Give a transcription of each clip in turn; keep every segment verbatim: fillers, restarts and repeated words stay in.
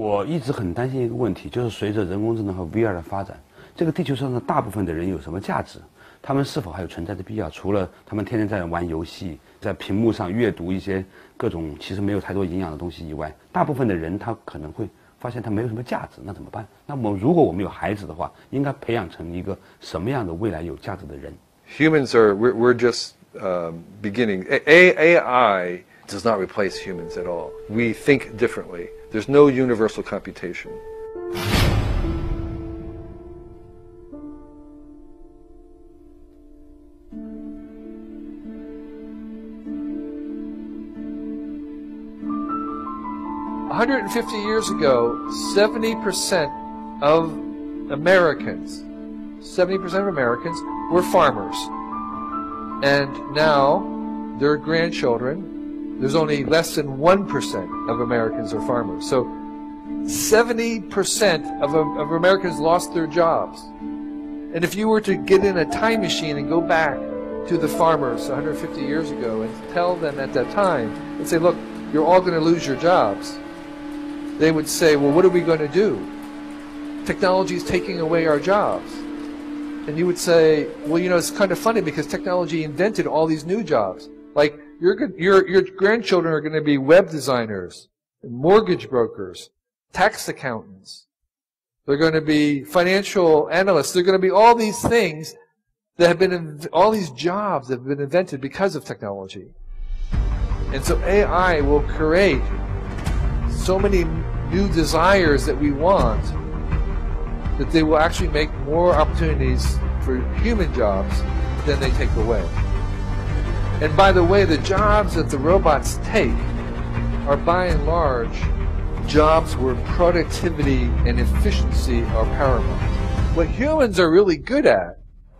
我一直很担心一个问题，就是随着人工智能和 V R 的发展，这个地球上的大部分的人有什么价值？他们是否还有存在的必要？除了他们天天在玩游戏，在屏幕上阅读一些各种其实没有太多营养的东西以外，大部分的人他可能会发现他没有什么价值，那怎么办？那么如果我们有孩子的话，应该培养成一个什么样的未来有价值的人 ？Humans are we're, we're just uh, beginning. A AI does not replace humans at all. We think differently. There's no universal computation. one hundred fifty years ago, seventy percent of Americans, seventy percent of Americans were farmers. And now, their grandchildren, there's only less than one percent of Americans are farmers. So, seventy percent of, of Americans lost their jobs. And if you were to get in a time machine and go back to the farmers one hundred fifty years ago and tell them at that time, and say, look, you're all going to lose your jobs, they would say, well, what are we going to do? Technology is taking away our jobs. And you would say, well, you know, it's kind of funny because technology invented all these new jobs. Like, your, your, your grandchildren are going to be web designers, mortgage brokers, tax accountants. They're going to be financial analysts. They're going to be all these things that have been, all these jobs that have been invented because of technology. And so A I will create so many new desires that we want that they will actually make more opportunities for human jobs than they take away. And by the way, the jobs that the robots take are by and large jobs where productivity and efficiency are paramount. What humans are really good at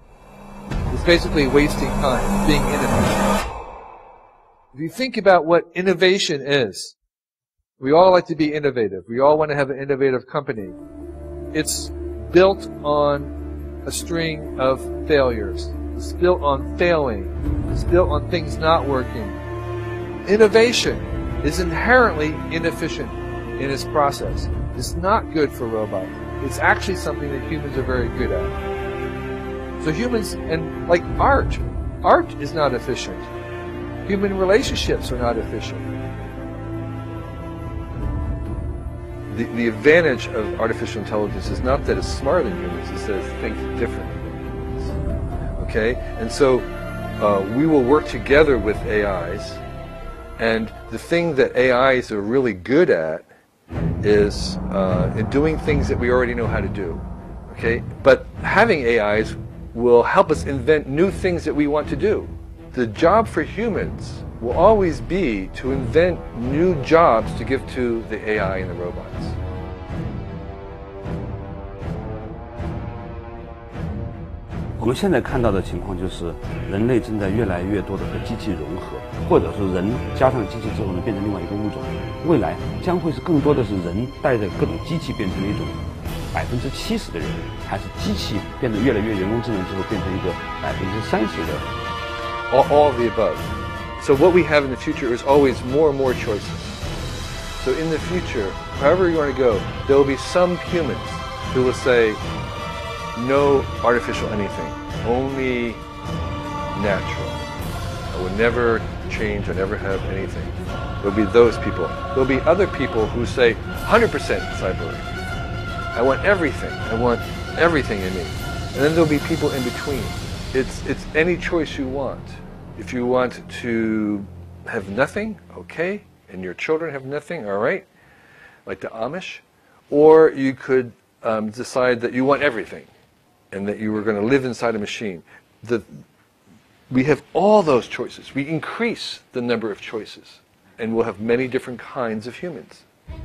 is basically wasting time, being inefficient. If you think about what innovation is, we all like to be innovative. We all want to have an innovative company. It's built on a string of failures. It's built on failing. It's built on things not working. Innovation is inherently inefficient in its process. It's not good for robots. It's actually something that humans are very good at. So humans, and like art, art is not efficient. Human relationships are not efficient. The, the advantage of artificial intelligence is not that it's smarter than humans, it's that it thinks differently than humans. Okay? And so uh, we will work together with A Is, and the thing that A Is are really good at is uh, in doing things that we already know how to do. Okay? But having A Is will help us invent new things that we want to do. The job for humans will always be to invent new jobs to give to the A I and the robots. 我们现在看到的情况就是，人类正在越来越多的和机器融合，或者是人加上机器之后呢，变成另外一个物种。未来将会是更多的是人带着各种机器变成了一种百分之七十的人，还是机器变得越来越人工智能之后变成一个百分之三十的 all, all of the above. So what we have in the future is always more and more choices. So in the future, however you want to go, there will be some humans who will say, no artificial anything, only natural. I will never change, I never have anything. There will be those people. There will be other people who say, one hundred percent cyber. I want everything. I want everything in me. And then there will be people in between. It's, it's any choice you want. If you want to have nothing, okay, and your children have nothing, all right, like the Amish, or you could um, decide that you want everything and that you were going to live inside a machine. The, we have all those choices. We increase the number of choices, and we'll have many different kinds of humans.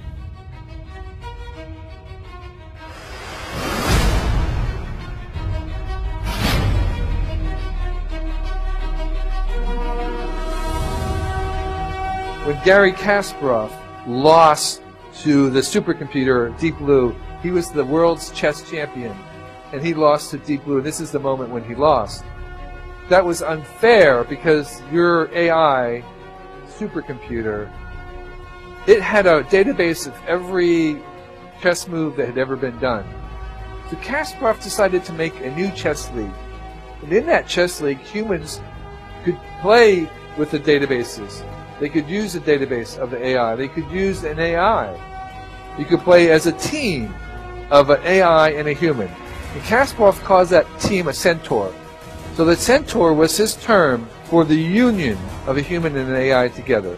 When Garry Kasparov lost to the supercomputer Deep Blue, he was the world's chess champion, and he lost to Deep Blue. This is the moment when he lost. That was unfair because your A I supercomputer, it had a database of every chess move that had ever been done. So Kasparov decided to make a new chess league. And in that chess league, humans could play with the databases. They could use the database of the A I. They could use an A I. You could play as a team of an A I and a human. And Kasparov calls that team a centaur. So the centaur was his term for the union of a human and an A I together.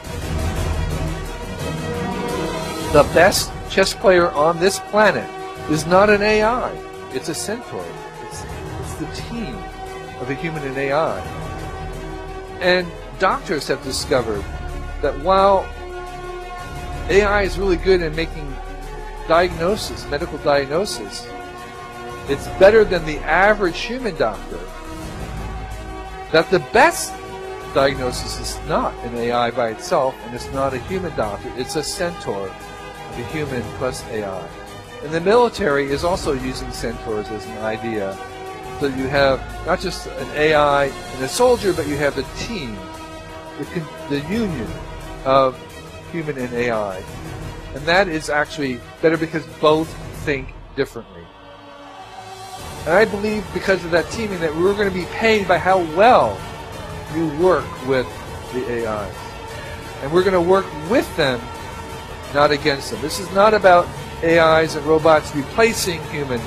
The best chess player on this planet is not an A I. It's a centaur. It's, it's the team of a human and A I. And doctors have discovered that while A I is really good in making diagnosis, medical diagnosis, it's better than the average human doctor, that the best diagnosis is not an A I by itself, and it's not a human doctor, it's a centaur, a human plus A I. And the military is also using centaurs as an idea. So you have not just an A I and a soldier, but you have the team, the, the union of human and A I. And that is actually better because both think differently. And I believe because of that teaming that we're going to be paid by how well you work with the A Is. And we're going to work with them, not against them. This is not about A Is and robots replacing humans.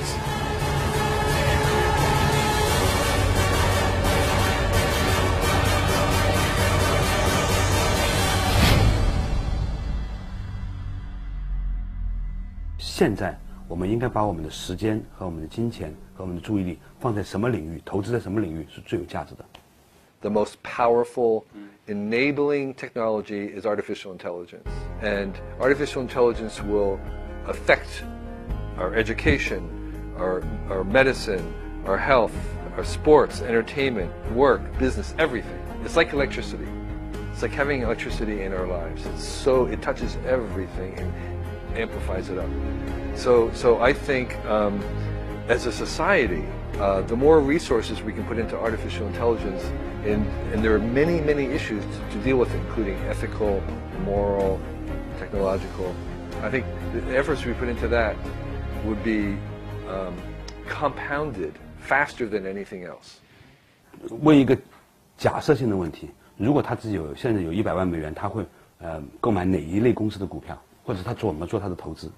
现在我们应该把我们的时间和我们的金钱和我们的注意力放在什么领域，投资在什么领域是最有价值的。 The most powerful enabling technology is artificial intelligence. And artificial intelligence will affect our education, our, our medicine, our health, our sports, entertainment, work, business, everything. It's like electricity. It's like having electricity in our lives. It's so, it touches everything and amplifies it up. So, so I think um, as a society, uh, the more resources we can put into artificial intelligence, and, and there are many, many issues to, to deal with, including ethical, moral, technological. I think the efforts we put into that would be um, compounded faster than anything else. 问一个假设性的问题：如果他自己有现在有一百万美元，他会呃购买哪一类公司的股票，或者他做怎么做他的投资？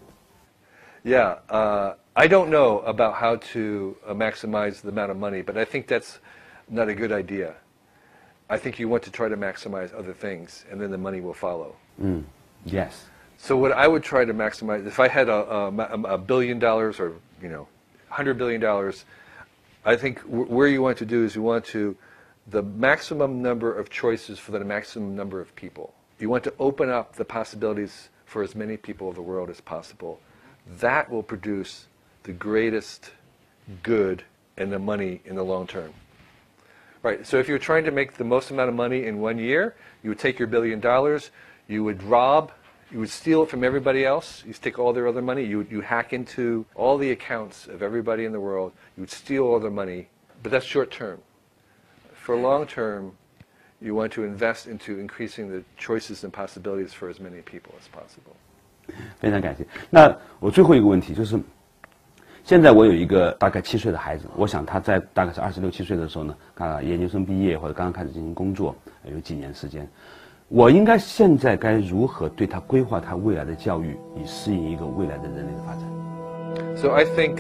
Yeah, uh, I don't know about how to uh, maximize the amount of money, but I think that's not a good idea. I think you want to try to maximize other things, and then the money will follow. Mm, yes. So what I would try to maximize, if I had a, a, a billion dollars or, you know, one hundred billion dollars, I think w where you want to do is you want to, the maximum number of choices for the maximum number of people. You want to open up the possibilities for as many people of the world as possible. That will produce the greatest good and the money in the long term. Right, so if you're trying to make the most amount of money in one year, you would take your billion dollars, you would rob, you would steal it from everybody else, you take all their other money, you would you hack into all the accounts of everybody in the world, you would steal all their money, but that's short term. For long term, you want to invest into increasing the choices and possibilities for as many people as possible. 非常感谢。那我最后一个问题就是，现在我有一个大概七岁的孩子，我想他在大概是二十六七岁的时候呢，啊，研究生毕业或者刚刚开始进行工作，有几年时间，我应该现在该如何对他规划他未来的教育，以适应一个未来的人类的发展 ？So I think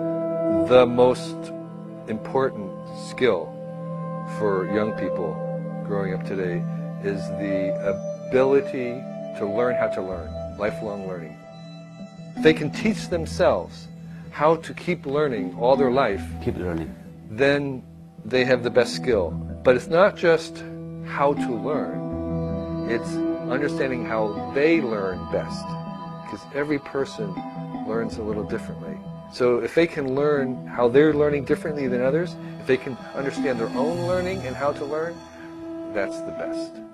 the most important skill for young people growing up today is the ability to learn how to learn. Lifelong learning. If they can teach themselves how to keep learning all their life, keep learning, then they have the best skill. But it's not just how to learn, it's understanding how they learn best. Because every person learns a little differently. So if they can learn how they're learning differently than others, if they can understand their own learning and how to learn, that's the best.